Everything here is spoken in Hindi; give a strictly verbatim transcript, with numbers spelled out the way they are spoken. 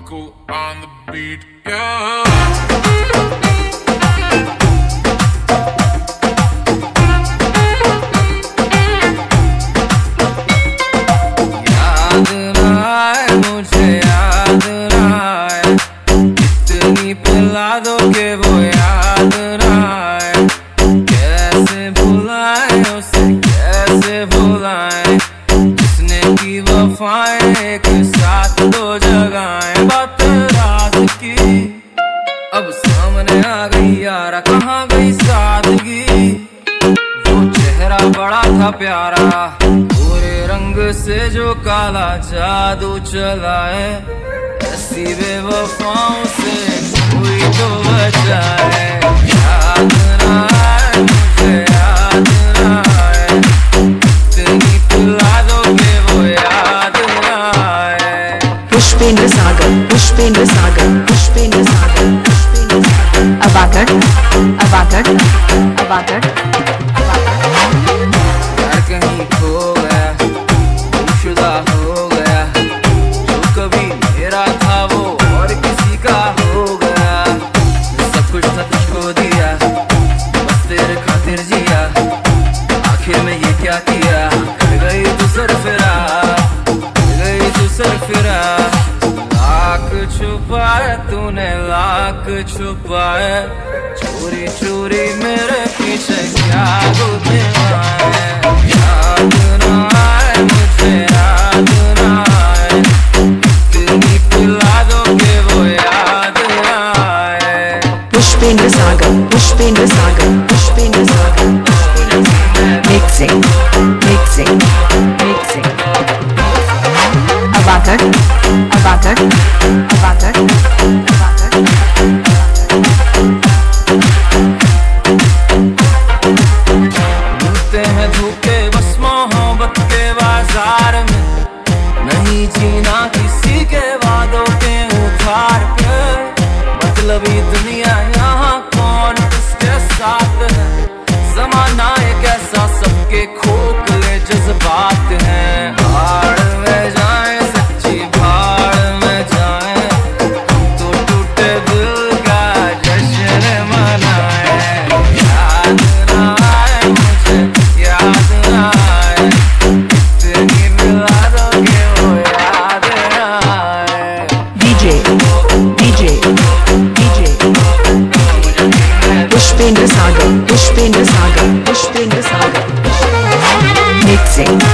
Buckle on the beat, yeah. याद ना आए मुझे, याद ना आए, इतनी पिला दो के वो याद ना आए। कैसे भुलाए उसे, कैसे भुलाए, जिसने की वफाएं एक साथ दो जगहें। बात रात की अब सामने आ गई यारा, कहाँ गई सादगी। वो चेहरा बड़ा था प्यारा, पूरे रंग से जो काला जादू चलाए। ऐसी बेवफाओं से कोई तो बचाए। याद ना आए मुझे, याद ना आए, इतनी पिला दो के वो याद ना आए। पुष्पेंद्र सागर, पुष्पेंद्र सागर, पुष्पेंद्र सागर, पुष्पेंद्र सागर। अबागढ़, अबागढ़, अबागढ़, यार कहीं खो गया, गुमशुदा हो गया, जो कभी मेरा था वो और किसी का हो गया। सब कुछ था तुझको दिया, बस तेरे खातिर जिया, आखिर में ये क्या किया। कर गई तू सरफिरा, कर गई तू सरफिरा। लाख छुपाए तूने, लाख छुपाए, चोरी चोरी मेरे पीछे क्या गुजराए। याद ना आए मुझे, याद ना आए, इतनी पिला दो के वो याद ना आए। Pushpendra Sagar, Pushpendra Sagar, Pushpendra Sagar, Pushpendra Sagar. Mixing, mixing, mixing. Abagarh, Abagarh, Abagarh, Abagarh. ढूंढते हैं धोखे बस मोहब्बत के बाजार में, नहीं जीना किसी के वादों के उधार पे। मतलबी दुनिया यहाँ कौन किसके साथ है, जमाना एक ऐसा सबके खोखले जज्बात हैं। भाड़ में जाए सच्ची भाड़ में जाए, तो टूटे दिल का जश्न मनाए। याद ना आए मुझे, याद ना आए, इतनी मिला दो के वो याद ना आए। DJ, DJ, DJ. Pushpendra Sagar, Pushpendra Sagar, Pushpendra Sagar. Mixing,